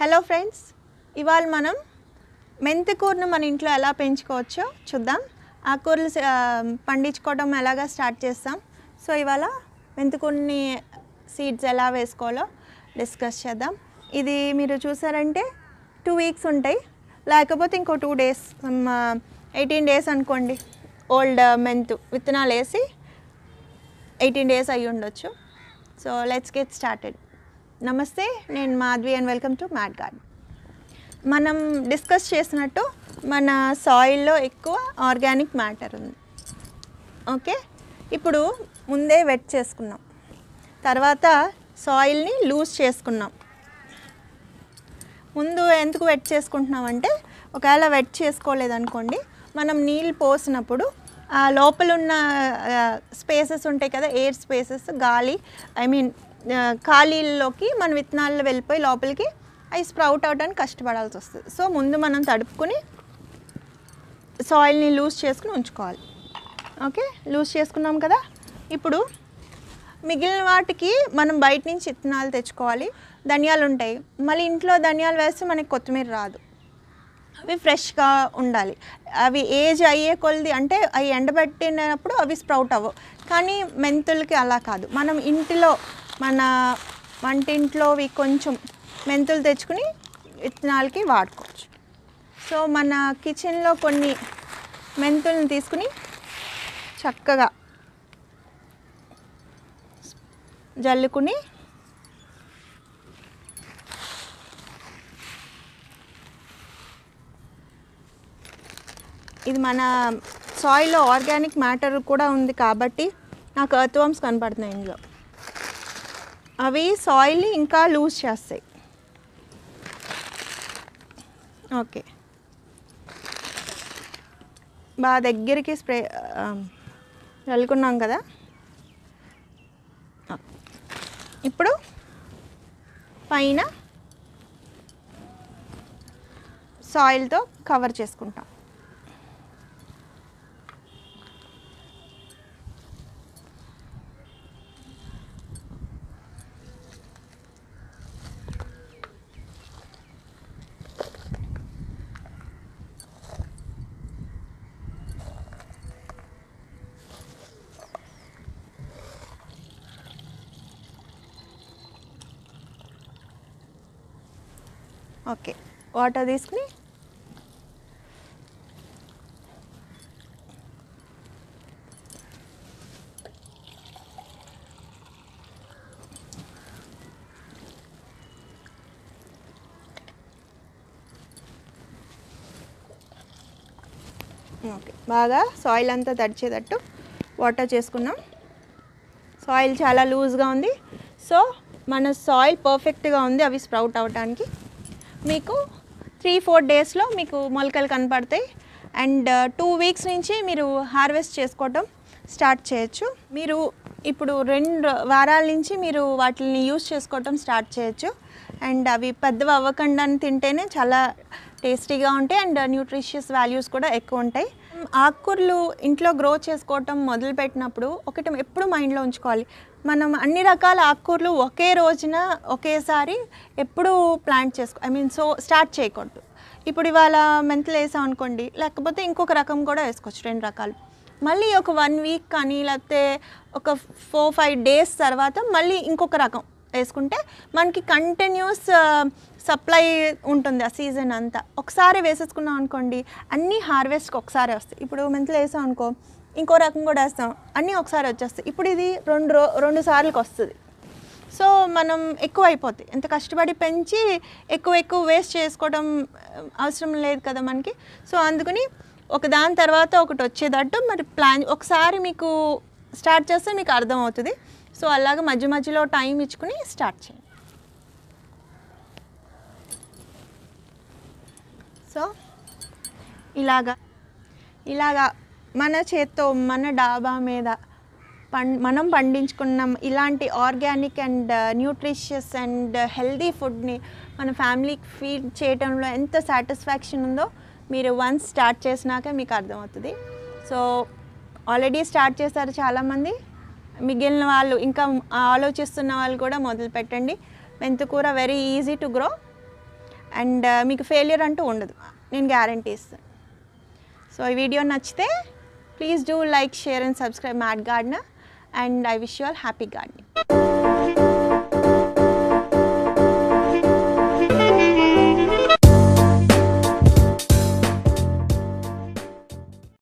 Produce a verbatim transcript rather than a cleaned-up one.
Hello friends, ఇవాళ మనం మెంతి కూరను మన ఇంట్లో ఎలా పెంచుకోవచ్చో చూద్దాం. ఆ కూరలు పండించుకోవడం ఎలాగా స్టార్ట్ చేస్తాం. సో ఇవాళ మెంతి కూరని సీడ్స్ ఎలా వేసుకోవాలో డిస్కస్ చేద్దాం. ఇది మీరు చూసారంటే టూ వీక్స్ ఉంటాయి, లేకపోతే ఇంకో టూ డేస్ ఎయిటీన్ డేస్ అనుకోండి. ఓల్డ్ మెంతు విత్తనాలు వేసి ఎయిటీన్ డేస్ అయ్యి ఉండొచ్చు. So let's get started. నమస్తే, నేను Madhavi and welcome to mat garden. మనం డిస్కస్ చేసినట్టు మన సాయిల్లో ఎక్కువ ఆర్గానిక్ మ్యాటర్ ఉంది. ఓకే, ఇప్పుడు ముందే వెట్ చేసుకున్నాం, తర్వాత సాయిల్ని లూజ్ చేసుకున్నాం. ముందు ఎందుకు వెట్ చేసుకుంటున్నామంటే, ఒకవేళ వెట్ చేసుకోలేదనుకోండి, మనం నీళ్ళు పోసినప్పుడు ఆ లోపల ఉన్న స్పేసెస్ ఉంటాయి కదా, ఎయిర్ స్పేసెస్, గాలి ఐ మీన్ ఖాళీల్లోకి మన విత్తనాలు వెళ్ళిపోయి లోపలికి అవి స్ప్రౌట్ అవడానికి కష్టపడాల్సి వస్తుంది. సో ముందు మనం తడుపుకొని సాయిల్ని లూజ్ చేసుకుని ఉంచుకోవాలి. ఓకే, లూజ్ చేసుకున్నాం కదా. ఇప్పుడు మిగిలిన వాటికి మనం బయట నుంచి విత్తనాలు తెచ్చుకోవాలి. ధనియాలు ఉంటాయి, మళ్ళీ ఇంట్లో ధనియాలు వేస్తే మనకి కొత్తిమీర రాదు. అవి ఫ్రెష్గా ఉండాలి. అవి ఏజ్ అయ్యే కొలది, అంటే అవి ఎండబెట్టినప్పుడు అవి స్ప్రౌట్ అవ్వవు. కానీ మెంతులకి అలా కాదు. మనం ఇంటిలో మన వంటింట్లోవి కొంచెం మెంతులు తెచ్చుకుని విత్తనాలకి వాడుకోవచ్చు. సో మన కిచెన్లో కొన్ని మెంతులను తీసుకుని చక్కగా జల్లుకుని ఇది మన సాయిల్లో ఆర్గానిక్ మ్యాటర్ కూడా ఉంది కాబట్టి నాకు ఎర్త్ వార్మ్స్ కనపడుతున్నాయి ఇందులో. అవి సాయిల్ని ఇంకా లూజ్ చేస్తాయి. ఓకే, బాగా దగ్గరికి స్ప్రే చల్లుకున్నాం కదా. ఇప్పుడు పైన సాయిల్తో కవర్ చేసుకుంటాం. ఓకే, వాటర్ తీసుకుని ఓకే బాగా సాయిల్ అంతా తడిచేటట్టు వాటర్ చేసుకున్నాం. సాయిల్ చాలా లూజ్గా ఉంది. సో మన సాయిల్ పర్ఫెక్ట్గా ఉంది అవి స్ప్రౌట్ అవ్వడానికి. మీకు త్రీ ఫోర్ డేస్లో మీకు మొలకలు కనపడతాయి. అండ్ టూ వీక్స్ నుంచి మీరు హార్వెస్ట్ చేసుకోవటం స్టార్ట్ చేయొచ్చు. మీరు ఇప్పుడు రెండు వారాల నుంచి మీరు వాటిని యూస్ చేసుకోవటం స్టార్ట్ చేయొచ్చు. అండ్ అవి పెద్దవి అవ్వకుండా తింటేనే చాలా టేస్టీగా ఉంటాయి అండ్ న్యూట్రిషియస్ వాల్యూస్ కూడా ఎక్కువ ఉంటాయి. ఆకుకూరలు ఇంట్లో గ్రో చేసుకోవటం మొదలుపెట్టినప్పుడు ఒకటి ఎప్పుడు మైండ్లో ఉంచుకోవాలి, మనం అన్ని రకాల ఆకుకూరలు ఒకే రోజున ఒకేసారి ఎప్పుడు ప్లాంట్ చేసుకో ఐ మీన్ సో స్టార్ట్ చేయకూడదు. ఇప్పుడు ఇవాళ మెంతులు వేసాం అనుకోండి, లేకపోతే ఇంకొక రకం కూడా వేసుకోవచ్చు, రెండు రకాలు. మళ్ళీ ఒక వన్ వీక్ కానీ లేకపోతే ఒక ఫోర్ ఫైవ్ డేస్ తర్వాత మళ్ళీ ఇంకొక రకం వేసుకుంటే మనకి కంటిన్యూస్ సప్లై ఉంటుంది ఆ సీజన్ అంతా. ఒకసారి వేసేసుకున్నాం అనుకోండి, అన్నీ హార్వెస్ట్కి ఒకసారి వస్తాయి. ఇప్పుడు మెంతులు వేసాం అనుకో, ఇంకో రకం కూడా వేస్తాం, అన్నీ ఒకసారి వచ్చేస్తాయి. ఇప్పుడు ఇది రెండు రో రెండు సార్లకి వస్తుంది. సో మనం ఎక్కువ అయిపోతాయి. ఎంత కష్టపడి పెంచి ఎక్కువ ఎక్కువ వేస్ట్ చేసుకోవడం అవసరం లేదు కదా మనకి. సో అందుకని ఒక దాని తర్వాత ఒకటి వచ్చేటట్టు మరి ప్లాన్ ఒకసారి మీకు స్టార్ట్ చేస్తే మీకు అర్థమవుతుంది. సో అలాగే మధ్య మధ్యలో టైం ఇచ్చుకుని స్టార్ట్ చేయండి. సో ఇలాగా ఇలాగా మన చేత్తో మన డాబా మీద పం మనం పండించుకున్న ఇలాంటి organic and nutritious and healthy ఫుడ్ని మన ఫ్యామిలీకి ఫీడ్ చేయడంలో ఎంత సాటిస్ఫాక్షన్ ఉందో మీరు వన్స్ స్టార్ట్ చేసినాక మీకు అర్థమవుతుంది. సో ఆల్రెడీ స్టార్ట్ చేశారు చాలామంది, మిగిలిన వాళ్ళు ఇంకా ఆలోచిస్తున్న వాళ్ళు కూడా మొదలు పెట్టండి. మెంతికూర very easy to grow and మీకు ఫెయిలియర్ అంటూ ఉండదు, నేను గ్యారంటీ ఇస్తాను. సో ఈ వీడియో నచ్చితే please do like, share and subscribe mat gardener, and I wish you all happy gardening.